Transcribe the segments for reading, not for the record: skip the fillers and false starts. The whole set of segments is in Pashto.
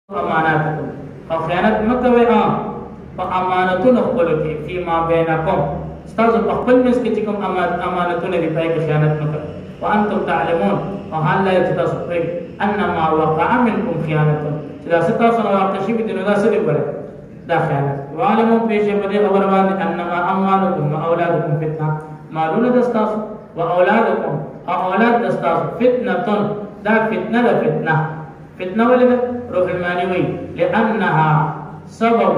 اماناتکم او خیانت مکوئ په امانتونو خپلو کې فيما بینکم ستاسو په خپل منځ کې چې کوم امانتونه دي پای کې خیانت مکوئ وانتم تعلمون او حال لا چې تاسو پوهیږئ انما وقع منکم خیانت چې دا ستاسو نه واقع شوي دي نو دا څه دي بره دا خیانت وعلموا پېژنئ په دې خبره باندې انما اموالکم واولادکم فتنه مالونه د ستاسو واولادکم او اولاد د ستاسو فتنه دا فتنه ده فتنه ولې ده روح المانی وی لأنها سبب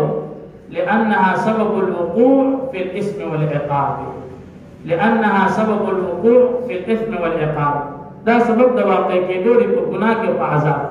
الوقوع في الإثم والعقاب لأنها سبب الوقوع في الإثم والعقاب دا سبب د واقع کېدو دی په ګناه کې او په عذاب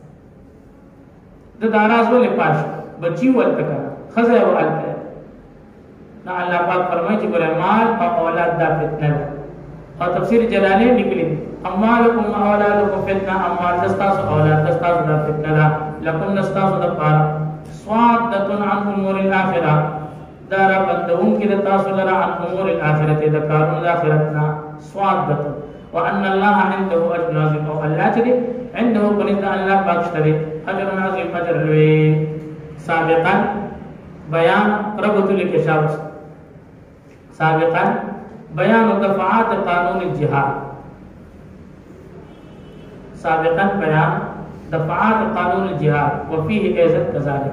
د داراز ولې پاش بچي ولته کنه خزه ولته دا الله پاک فرمایي چې ګره مال او اولاد دا فتنه ده او تفسیر جلالین لیکلی اموالکم اولادکم فتنه اموال دستاسو اولاد دستاسو دا فتنه ده لکم دستاسو د پاره صادتن عن امور الاخره دا را بندون کې د تاسو لره عن امور الاخره د کارونو د اخرتنا صادتن وان الله عنده اجر عظیم او الله چې عنده قنیت الله پاک شته اجر عظیم اجر لوی سابقا بیان ربط الکشاف سابقا بیان دفعات قانون الجهاد سابقا بیان دفعات قانون الجهاد وفيه ايضا كذلك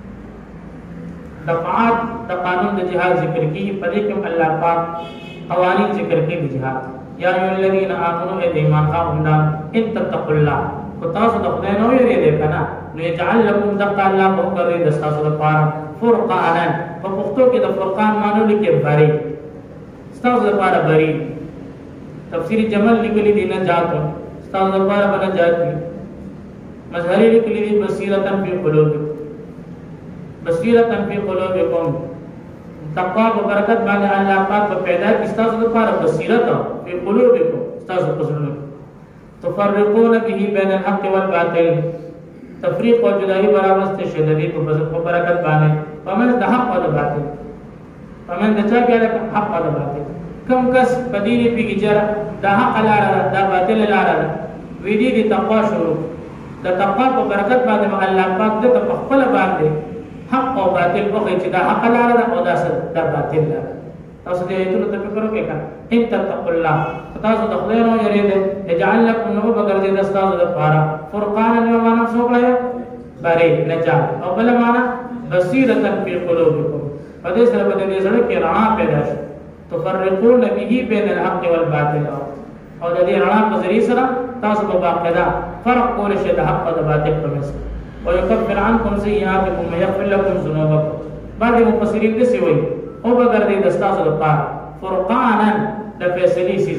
دفعات قانون الجهاد ذکر کی پدې کوم الله پاک قوانین ذکر کی د جهاد یا ایه الذین آمنوا ایمان خاوندان ان تتقوا الله کو تاسو د خدای نو یې دې کنه نو یجعل لكم دقا الله په ګرځي د تاسو لپاره فرقانا په پښتو کې د فرقان معنی لیکي بری تاسو لپاره بری تفسیر جمل لیکلي دي نه جاتو تاسو لپاره بنا جاتي مظهری لیکلي دي بصیرتن فی قلوبکم بصیرتن فی قلوبکم تقوا و برکت باندې الله پاک په پیدا کې تاسو لپاره بصیرت فی قلوبکم تاسو په زړه تفرقون به بین الحق والباطل تفریق او جدائی برابر ست شدید په برکت باندې پمن د حق او د باطل پمن د چا کې حق او د باطل کم کس بدیری په جره د حق لاره د باطل لاره وی دي تقوا شروع د تقوا په برکت باندې الله پاک د خپل باندې حق او باطل په چې دا حق لاره او دا باطل لاره تاسو دې ټول ته فکر وکړئ ان تتقوا الله تاسو د خدای نو یریده اجعل لكم نو بغرض د تاسو د پاره فرقان یو معنا څوکړی بری نجات او بل معنا بصیرتن فی قلوبکم پدې سره په دې سره کې رڼا پیدا شي تفرقون به بین الحق والباطل او د دې رڼا په ذریعہ سره تاسو په باقاعده فرق کول شي د حق او د باطل په منځ ويكفر عنكم سيئاتكم ويغفر لكم ذنوبكم بعض مفسرین دې وایي او بغیر دې دستاسو لپاره فرقانا د فیصلې سیز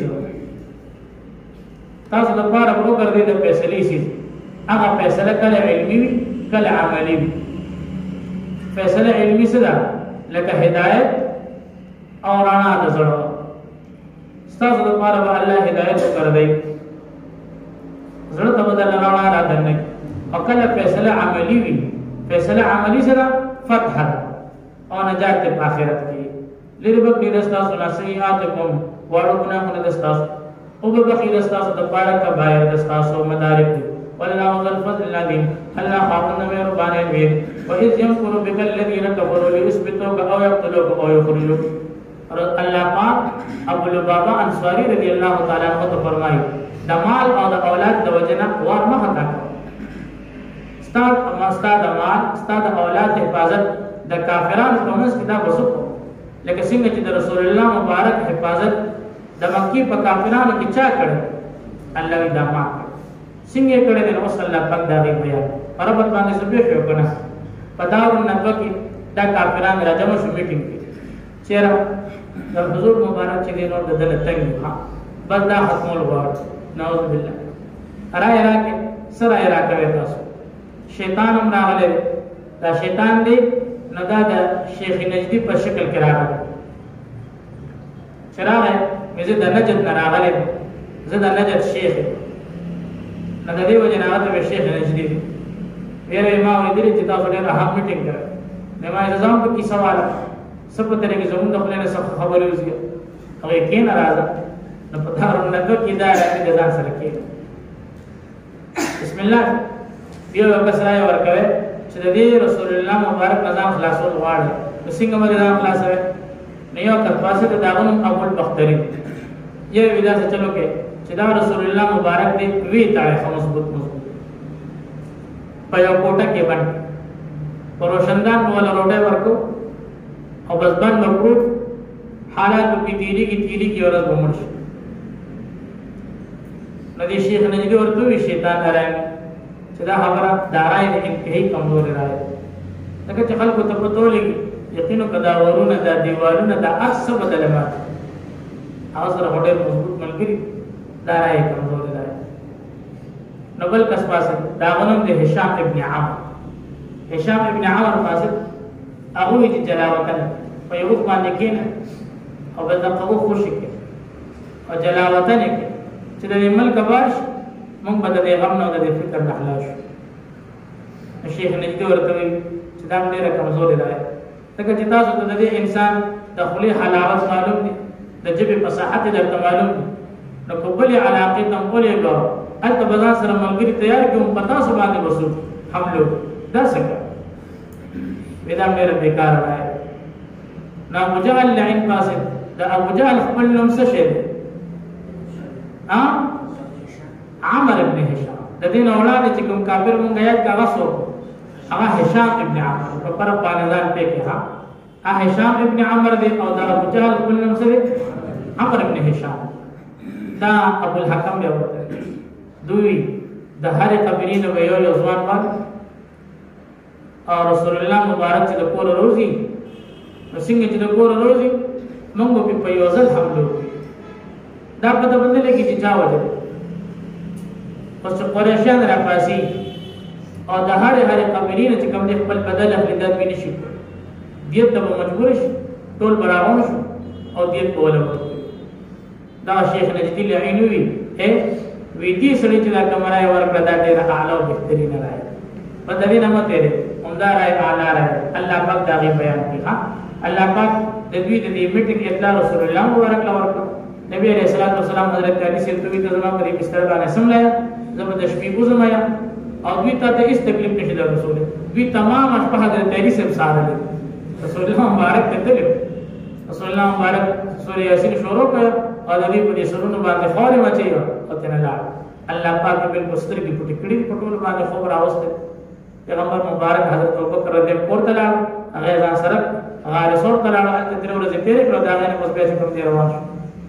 تاسو لپاره بغیر دې د فیصلې سیز هغه فیصله کله علمي وي کله عملي وي فیصله علمي څه ده لکه هدایت او رڼا د زړه تاسو لپاره به الله هدایت وکړي زړه ته بدل رڼا را دنه او کله فیصله عملي وي فیصله عملي سره فتح او نجات په آخرت کې لری بکې دستاسو نصیحاتکم وړو ګناهونه دستاسو او به بخیر دستاسو د پاره کا بایر دستاسو مدارک والله ذو الفضل العظیم الله خاطر مهربان وي واذ يمكر بك الذين كفروا ليثبتوك او يقتلوك او يخرجوك الله پاک ابو لبابا انصاری رضی الله تعالی عنہ ته فرمایي د مال او د اولاد د وجنه ور مخه تا استاد مال استاد اولاد حفاظت د کافرانو په منځ کې دا وسوک لکه څنګه چې د رسول الله مبارک حفاظت د مکی په کافرانو کې چا کړ الله دې ما څنګه کړه د رسول الله پاک دا غي بیان پربت باندې سبې شو کنه پداو نبه کې دا کافرانو راځم شو میټینګ کې چیرې د حضور مبارک چې نور د دل تنګ ها بس دا ختمول غواړي نعوذ بالله راځه سره راکوي تاسو شیطان هم راغلی دا شیطان دی نو دا د شیخ نجدی په شکل کې راغلی چې راغی زه د نجد نه راغلی زه د نجد شیخ نو د دې وجه نه راته شیخ نجدی دی ویره ما ویل چې تاسو ډېر اهم میټینګ کړی نو ما نظام په کې سوال سب ته کې زموږ د خپل نه خبرې وزګي هغه کې ناراضه نو په دارو نه کې دا راځي د ځان سره کې بسم الله بیا وکړه ورکوي چې رسول الله مبارک نظام خلاصول غواړي نو څنګه به نظام خلاصوي نو یو کفاسه د داغونم ابو البختري یو ودا څه چلو کې چې دا رسول الله مبارک دې وی تاړي مضبوط په یو کوټه کې باندې پروشندان ولا روټه ورکو او بس باندې ورکو حالات په تیری کې ورځ ومر شي نو دې شیخ نجدي ورته وی شیطان راځي چې دا خبره دارای د انتهایی کمزوري راځي لکه چې خلکو ته پتو لګي یقینو کدا ورونه دا دیوالونه دا اصل بدلمات اوسره هډه مضبوط ملګری دارای کمزوري راځي نو بل کس پاسه دا غنم د هشام ابن عمر پاسه هغه چې جلاوطن په یو باندې کېنه او بل دغه خوشی کې او جلاوطن کې چې د ملک باش موږ به د غم نه او د فکر نه خلاص شو شیخ نجدي ورته وی چې دا ډېره کمزوري ده ځکه چې تاسو ته د دې انسان د خولي حلاوت معلوم دي د ژبې فصاحت درته معلوم دي نو کومې علاقې ته مولې ګو البته بازار سره ملګری تیار کوم پتا سو باندې وسو حملو دا څنګه ودا ډېر بیکار راځي نا ابو جهل لعن قاصد دا ابو جهل خپل نوم څه شه عمر ابن هشام د دې اولاد چې کوم کافر مونږ یاد کا وسو هغه هشام ابن عمر په پر باندې ځان پېکه ها هشام ابن عمر دې او دا ابو جهل خپل نوم څه عمر ابن هشام دا ابو الحکم دی ورته دوی د هر قبیله نو یو ځوان پات او رسول الله مبارک چې د کور روزي نو څنګه چې د کور روزي موږ په یو ځل حمله دا په دې باندې لګي چې چا وځي پس قریشان را پاسي او د هر قبیله چې کوم د خپل بدل اخلاق ویني شي دې ته مجبور شي ټول براون شو او دې په ولور دا شیخ نجدي لعینوي وی دې سړي چې دا کمره ورکړه دا ډېر اعلی او بهترین راځي په دې نه مته عمدہ راځي اعلی راځي الله پاک دا بیان کوي ها الله پاک د دې د میټینګ اطلاع رسول الله مبارک ورکړه نبی علیہ الصلوۃ والسلام حضرت علی سے تو ته زما په بستر باندې سملایا زما د شپې وزمایا او دوی ته هیڅ تکلیف نشي د رسول دوی تمام شپه حضرت علی سے سره دي رسول الله مبارک ته دي رسول الله مبارک سورہ یاسین شروع کړ او د دې په سرونو باندې خوري مچي او تنه لا الله پاک په بستر کې پټ کړي پټول باندې خبر اوسته پیغمبر مبارک حضرت ابوبکر رضی الله عنه تعالی هغه ځان سره غار سور تعالی د درو ورځې تیرې کړو دا غنه اوس به کوم دی روان شو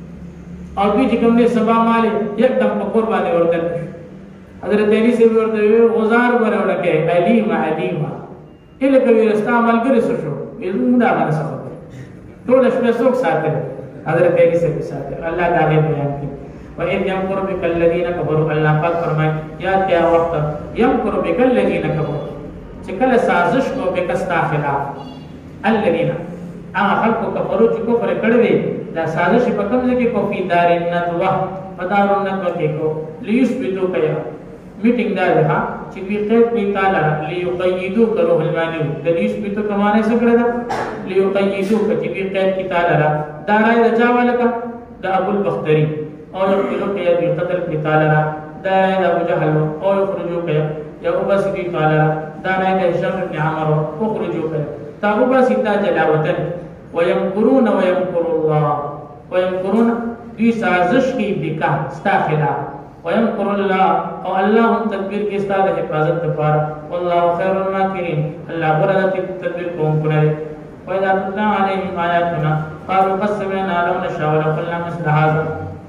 او دوی چې کوم دې سبا مال یکدم په قرب باندې ورته حضرت علی سے ورته غزار ورونه کې علیما اله کوي رستا عمل ګر شو یزو دا باندې څه ټول شپه څوک ساتل حضرت علی سے ساتل الله دا بیان کوي وَإِذْ يَمْكُرُ بِكَ الَّذِينَ كَفَرُوا الله پاک فرمائے یاد کیا وخت يَمْكُرُ بِكَ الَّذِينَ كَفَرُوا چې کله سازش کو بکستا خلاف الذين هغه خلق کفرو چې کفر کړی دی دا سازش په کوم ځای کې کو فی دار الندوه پدارو ندوه کې کو لیثبتو کیا میټینګ دا ده چې وی قید می تعالی لیقیدو کرو المانو د لیثبتو کمانه څه کړی دا لیقیدو چې وی قید کی تعالی دا راي رجا والکا د ابو البختری او یقتلوا کیا دی قتل کی تعالی دا ابو جهل او یخرجوا کیا یا ابس کی تعالی دا راي هشام بن عمر او خرجوا کیا تابوبا سیتا جلاوطن ويمكرون ويمكر الله ويمكرون دی سازش کی بکا ستا خلاف ويمكر الله او الله تدبیر کی ستا د حفاظت لپاره والله خير الماكرين الله برکت تدبیر کوم کړي واذا تتلى عليهم آياتنا قالوا قد سمعنا لو نشاء لقلنا مثل هذا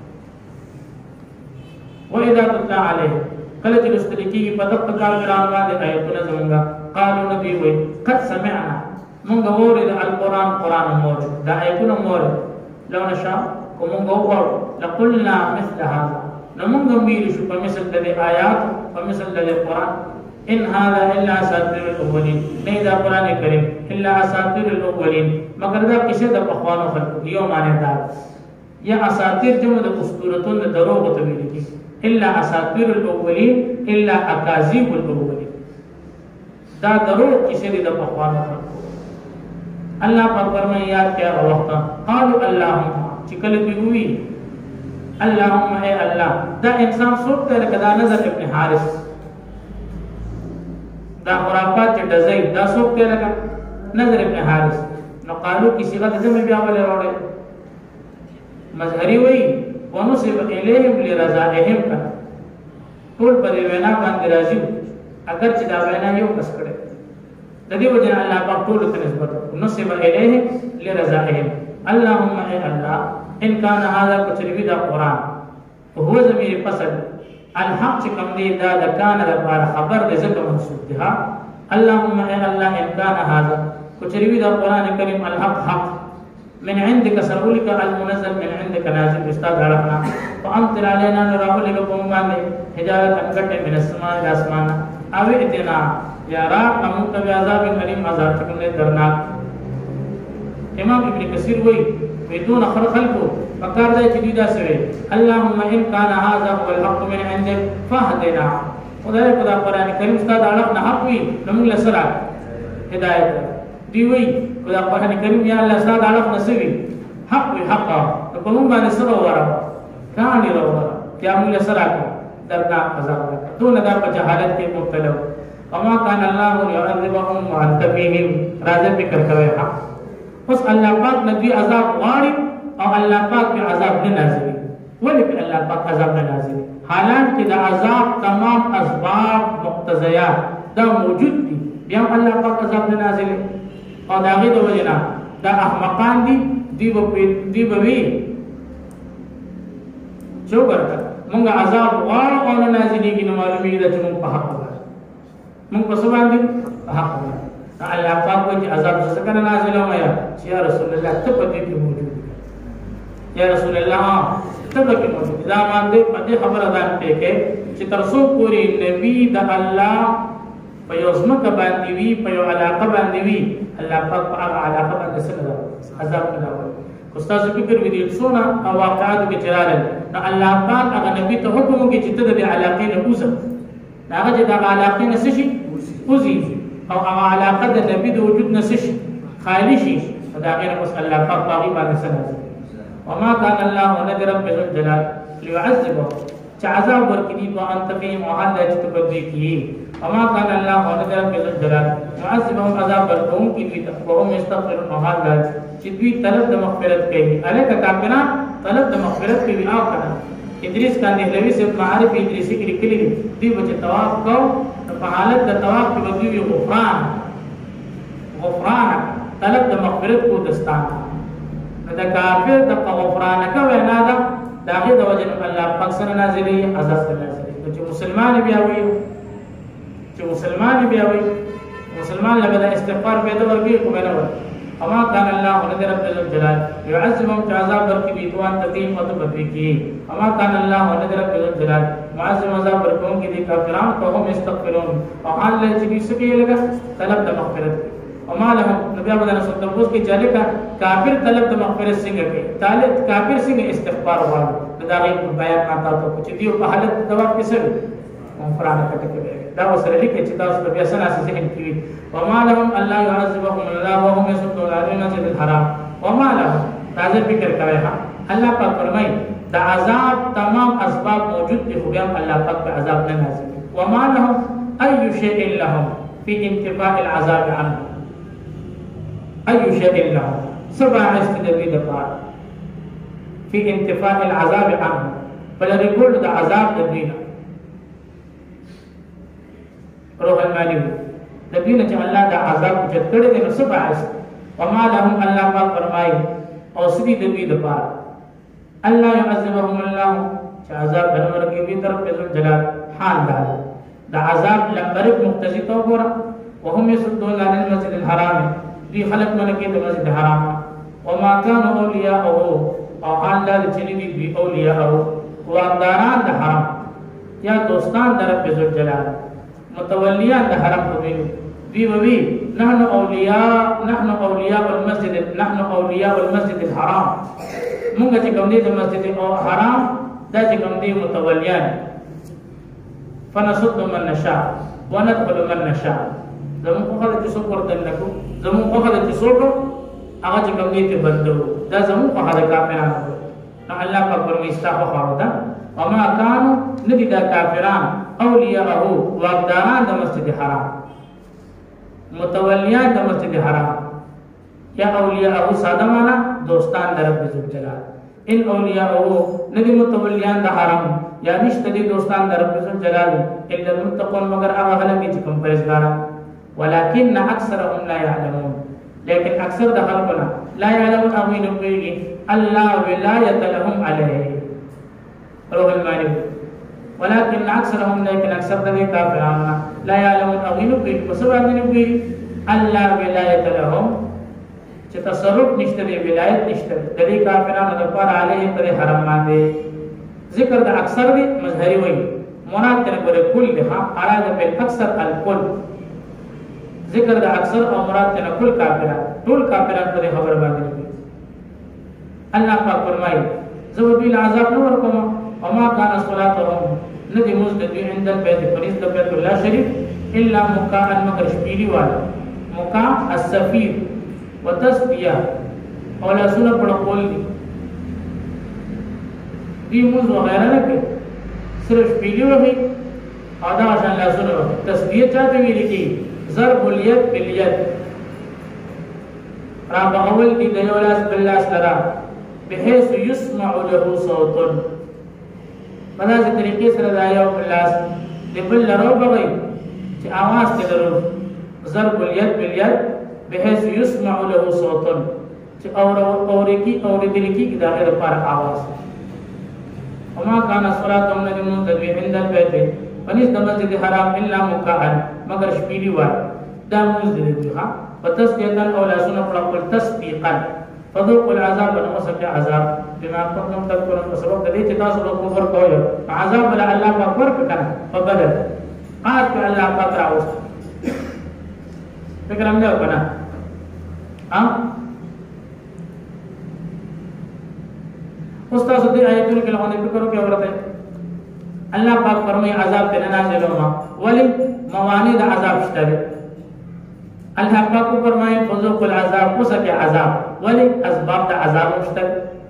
واذا تتلى عليهم کله چې مستلکی په دغه کارګران باندې آیتونه زمونږه قالوا نبی وي قد سمعنا مونږ اورید القرآن قرآن اورید دا آیتونه اورید لو نشاء کومږ اورو لقلنا مثل هذا نمونږ ویل شو په مثل د آیات په مثل د قرآن ان هذا الا اساطير الاولين نه دا قرآن کریم الا اساطير الاولين مگر دا کیسه د پخوانو خلکو یو معنی دا یا اساطیر جمع د اسطورتون د دروغ ته ویل کی الا اساطير الاولين الا اکاذيب الاولين دا دروغ کیسه د پخوانو خلکو الله پر فرمایا یاد کیا وخت قالوا اللهم چې کله وی اللهم اے الله دا انسان څوک ته کدا نظر ابن حارث دا خرافات چې ډزای دا څوک دی لکه نظر ابن حارث نو قالو کی صيغه د جمع بیا ولې راوړي مظهری وی ونصب الیهم لرضائهم کا ټول په وینا باندې راځي اگر چې دا وینا یو کس کړي د دې وجه الله پاک ټول ته نسبت نصب الیهم لرضائهم اللهم اے الله ان كان هذا كتبي دا قران هو ضمیر فصل الحق چې کوم دی دا د کان لپاره خبر دې ځکه منسوب دی ها اللهم اے الله ان كان هذا كتبي دا قران کریم الحق حق من عندك سرولك المنزل من عندك نازل استاد علمنا فامطر علينا نراولك قومان هدايه انقط من السماء الى اسمان او اتنا يا رب امك بعذاب اليم عذاب تكون درناک امام ابن کثیر وی بدون خلقو فقار دے جدیدہ سوے اللهم ان كان هذا هو الحق من عندك فاهدنا خدای خدا قرآن کریم استاد علق نہ حق وی نمول سرا ہدایت دی وی خدا قرآن کریم یا اللہ استاد علق نسوی حق وی حقا تو کوم باندې سره ورا کہانی ورا کیا مول سرا کو دردناک عذاب تو نہ په جہالت کې مبتلا وما كان الله يعذبهم وانت فيهم راځي فکر کوي حق بس الله پاک نبی عذاب غواړي او الله پاک به عذاب نه نازلي ولې به الله پاک عذاب نه نازلي حالانکه د عذاب تمام اسباب مقتضیات دا موجود دي بیا الله پاک عذاب نه نازلي او دا غي د وجنا دا احمقان دي دی به وی چو ورته مونږ عذاب غواړو او نه نازليږي نو معلومي ده چې مونږ په حق ده مونږ په څه باندې په حق ده الله پاک وجه عذاب څنګه نازل ومیا یا رسول الله ته پدې کې موجود یا رسول الله ته پدې کې موجود دا باندې پدې خبره ده کې چې تر څو پوری نبی د الله په یو ځمکه باندې وی په یو علاقه باندې وی الله پاک په هغه علاقه باندې څنګه عذاب نه راوړي استاد فکر وی دي څونه واقعات کې چرال نو الله پاک هغه نبی ته حکم کوي چې ته د علاقې نه اوسه هغه چې د علاقې نه شي اوسي او هغه علاقه د نبی د وجود نسش خالی شي دا غیر اوس الله پاک باغی باندې سره وما كان الله نذر بالجلال ليعذبه عذاب ورکړي او انت فيهم وحال چې تبدي کی وما كان الله نذر بالجلال معذبهم عذاب ورکوم کی وي وهم استغفرون وحال چې دوی طلب د مغفرت کوي الک کافران طلب د مغفرت کوي او کنه ادریس کاندهلوی سے معارف ادریسی کې لیکلي دی چې طواف کو په حالت د طواف کې بدوی غفران طلب د مغفرت کو دستان د کافر د غفران کا وینا دا داغه د وجه الله پاک سره نازلې عذاب نازلې چې مسلمان بیا وي مسلمان لبدا استغفار به د ورګي کو نه وي اما كان الله نذر بالجلال يعذبهم عذاب ورکړي دوان تدیم او بدوی کی اما كان الله نذر بالجلال معذب عذاب ورکوم کی دي کافرانو ته هم استغفرون او حال چې سګي لگا طلب د مغفرت وما لهم نبي ابو دانا ستوس کی چلے کا کافر طلب د مغفرت څنګه کوي طالب کافر څنګه استغفار وایي دا غي بیان ماته ته چې دی په حالت دوا کې سره قرآن کټکه دا وسره لیکي چې تاسو په بیا سره ذهن کې وما لهم الله يعذبهم الله وهم يصدون عن المسجد الحرام وما لهم تاسو فکر کوئ الله پاک فرمایي دا عذاب تمام اسباب موجود دي خو بیا الله پاک په عذاب نه نازل وما لهم اي شيء لهم في انتفاء العذاب عنه اي شيء لهم سبع استدبي دفار في انتفاء العذاب عنه فلن يقول دا عذاب دبينا روح المانی دبینا چې الله دا عذاب جت کړی دی نو سبع وما لهم الله پاک فرمایي او سړي دبي د پاره الله يعذبهم الله چې عذاب بنور کې به طرف په جلال حال دا عذاب لمبر مقتضی تو ګور وهم يصدون عن المسجد الحرام دي خلق منکه د مسجد حرام وما كانوا اولياءه او حال لا چې دي اولياءه وانداران د حرام یا دوستان در په جلال متولیان د حرم په ویلو وی نحن اولیاء المسجد الحرام موږ چې کوم دي د مسجد الحرام دا چې کوم دي متولیان فنصد من نشاء وندخل من نشاء زموږ په خاطر چې څوک ورته نکو زموږ په خاطر چې څوک هغه چې کوم دي ته بدلو دا زموږ په خاطر کافرانو نو الله په پرمیستا په خاطر وما كانوا ندي دا کافران اولیاءه واقداران د مسجد حرام متولیان د مسجد حرام یا اولیاء ساده معنا دوستان در رب ذوالجلال ان اولیاء ندی متولیان د حرام یا نشته دي دوستان در رب ذوالجلال الا المتقون مگر هغه خلک چې کوم پرهیزګاران ولكن اکثرهم لا يعلمون لیکن اکثر د خلکونه لا يعلمون امين کوي الله ولایت لهم عليه روح المانی ولكن اکثرهم لیکن اکثر د کافرانو لا يعلمون امين کوي په سبب باندې کوي الله ولایت لهم چې تصرف نشته دی ولایت نشته د دې کافرانو لپاره علیه پر حرم باندې ذکر د اکثر دی مظهری وای مراد تر پر کل دی ها اراد په اکثر الکل ذکر د اکثر او مراد تر کل کافران ټول کافران پر خبر باندې الله پاک فرمایي زو دوی العذاب نور کوم وما كان صلاتهم ندی مزد دوی عند البيت فريض د بیت الله شریف الا مکاء مگر شپیلی والا مکاء السفیر وتسبیہ او لاسونه پړکول دي موږ وغیرہ نه کې صرف پیلیو وي ادا شان لاسونه تسبیہ چاته ویل کی ضرب الید بالید را بغول دي د یو لاس بل لاس لرا بحيث يسمع له صوت بلازه طریقې سره دا یو بل لاس د بل لرو بغي چې आवाज ته درو ضرب الید بالید بحيث يسمع له صوت چې اورکی اوریدلکی کی داخله پر आवाज وما كان صلاتهم لمن تدوي عند البيت فنس د مسجد حرام الا مكاء مگر شپیلی وای دا موږ دې ها وتسبيحا او لا سنه پر تسبيحا فذوقوا العذاب ونوسك عذاب بما كنتم تذكرون فسبب دې چې تاسو په کفر کوئ عذاب ولا الله په کفر کړه فبدل قات الله پاک راوست فکر هم نه وکړه استاد دې آیتونو کې لغونه فکر وکړئ ورته الله پاک فرمایي عذاب ته نازل وما ولی موانع د عذاب شته الله پاک فرمایي فذوق العذاب وسك عذاب ولی اسباب د عذاب شته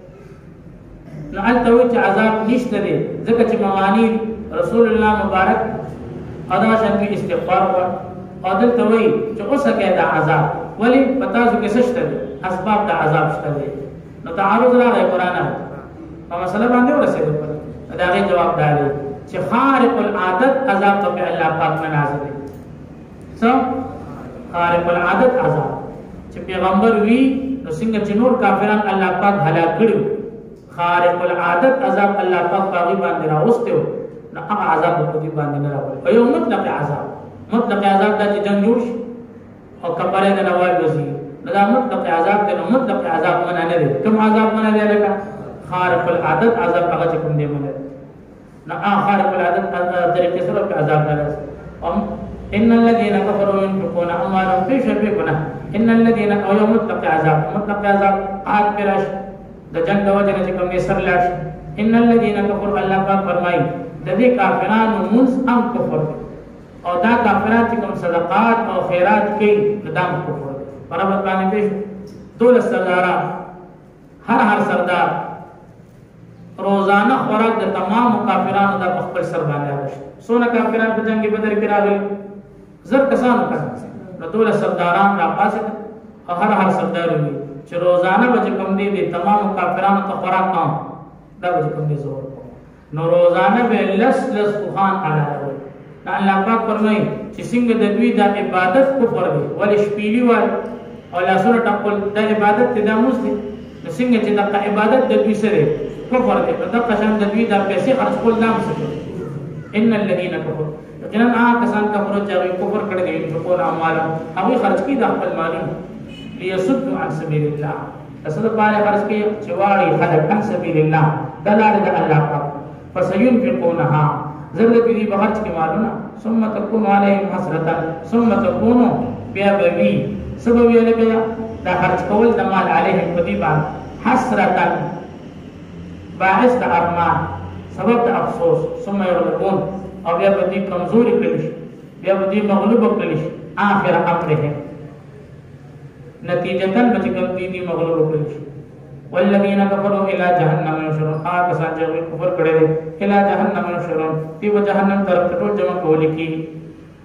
نو التوي چې عذاب نشته دي ځکه چې موانع رسول الله مبارک ادا شان کې استغفار او عدل توي چې وسك د عذاب ولی پتا څه کې شته اسباب د عذاب شته دي نو تعارض راغی قران په مسله باندې ورسېږي دا غي جواب دی چې خارق العادت عذاب ته الله پاک نه نازل دي سم خارق العادت عذاب چې پیغمبر وی نو څنګه چې نور کافران الله پاک هلاک کړو خارق العادت عذاب الله پاک باغی باندې راوستو نو هغه عذاب په دې باندې نه راوړي او یو مطلق عذاب دا چې جنگ جوړ او کفاره د نوال وزي دا مطلق عذاب ته مطلق عذاب منه نه دي کوم عذاب منه دي لکه خارق العادت عذاب هغه کوم دی منه نه خارق العادت طریقې سره عذاب نه راځي ان الذين كفروا ينفقون اموالهم في سبيل الله ان الذين او يوم مطلق عذاب قات پرش د جنگ د وجه نه کوم سر لاش ان الذين كفروا الله پاک فرمایي د دې کافرانو منځ ام کفر او دا کافرات کوم صدقات او خیرات کوي ندام کفر برابر باندې پیش دول سردار هر سردار روزانه خوراک د تمام کافرانو د خپل سر باندې راځي سونه کافرانو په جنگ بدر کې راغلي زر کسانو کړه نو دول سرداران را پاسه او هر سردار وي چې روزانه به کوم دي د تمام کافرانو ته خوراک کوم دا به کوم دي زور نو روزانه به لس خوان علاوه الله پاک فرمایي چې څنګه د دوی د عبادت کفر دی ولې شپېلی وای او لاسونه ټکول د عبادت ته د مسلم نو څنګه چې د عبادت د دوی سره کفر دی د قشان د دوی د پیسې خرج کول نام سره ان الذين كفروا یقینا هغه کسان کفر چې کفر کړي دي په کول اعمال هغه خرج کړي د خپل مالونه ليصدوا عن سبيل الله اصل باندې خرج کړي چې واړي خلک عن سبيل الله دلاره د الله پاک فسينفقونها ضرورت دی بخرج کی مالونا ثم تكون عليهم حسرتا ثم تكون بیا بوی سبب یې لګیا دا خرج کول د مال علیهم قدیبان حسرتا باعث د ارمان سبب د افسوس ثم يغلبون او بیا بدی کمزوری کړي بیا بدی مغلوب کړي اخر امره نتیجتن بچ کوم دي مغلوب کړي والذین کفروا الى جهنم يحشرون هغه کسان چې کفر کړي دي الى جهنم يحشرون دی و جهنم طرف ټول جمع کول کی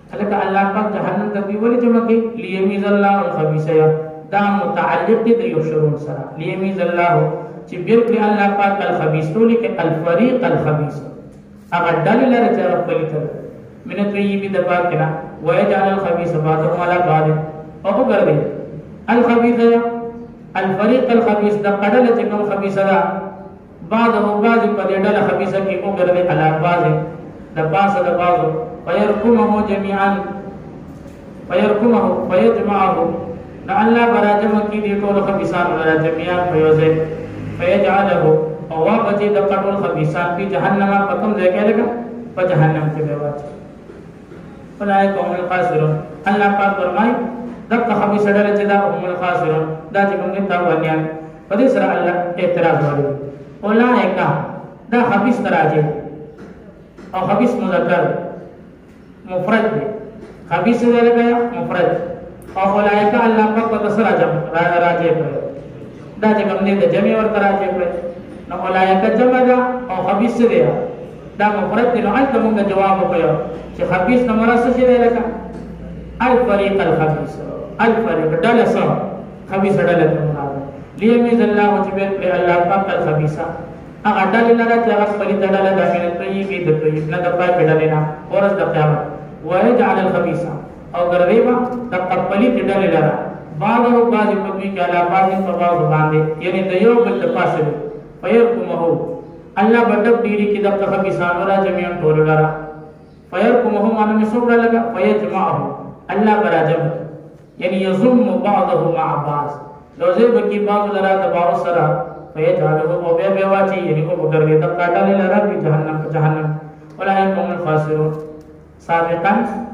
الک الله پاک جهنم ته ویل جمع کی لیمیز الله الخبيث یا دا متعلق دی یحشرون سره لیمیز الله چې بالکل الله پاک الخبيث تو لیکه الفريق الخبيث هغه ډلې لري چې خپل ته من طيب د پاکنا ويجعل الخبيث بعضهم على بعض او وګرځي الخبيث الفريق الخبيث د قدل چې کوم خبيث ده بعضهم بعض په دې ډله خبيث کې وګرځي على بعض د باس د بعض فيركمه جميعا فيركمه فيجمعه الله براجم کې دې ټول خبيثان را جميعا فيوزي فيجعله او واقعي د قتل خبيثان په جهنم په کوم ځای کې لګا په جهنم کې به واچي فلای قوم الخاسرون الله پاک فرمای دغه خبيث ډېر چې دا هم الخاسرون دا چې موږ ته ونیان په دې سره الله اعتراض وکړي اولایکا دا خبيث راځي او خبيث مذکر مفرد دی خبيث دې مفرد او اولایکا الله پاک په سره راځي دا چې کوم دې د جمع ورته راځي نو اولایکا جمع دا او خبيث دی دا مفرد دی نو البته موږ جواب وکړو چې خبيث نو مرسته شي لکه الفريق الخبيث الفريق دلس خبيث دلته مراد ليميز الله وجبل الله پاک الخبيث هغه ډلې لاره چې هغه خپل ډله د امینت طیبې د طیب نه د پای په ډلې نه ورځ د قیامت ويجعل الخبيث او ګرځېبا د خپل ډلې لاره بعض او بعض په کې علا بعض په بعض باندې یعنی د یو بل د پاسه فيركمه الله بدب ډیری کې د خبيثان ولا جميعا ټول لاره فيركمه معنا مسوره لگا فيجمعه الله براجم یعنی يضم بعضه مع بعض لوزه بکی بعض لرا د بعض سره فيجعله او به واچي یعنی کو ګرځي د کاټاله لرا په جهنم ولا هم الخاسرون سابقا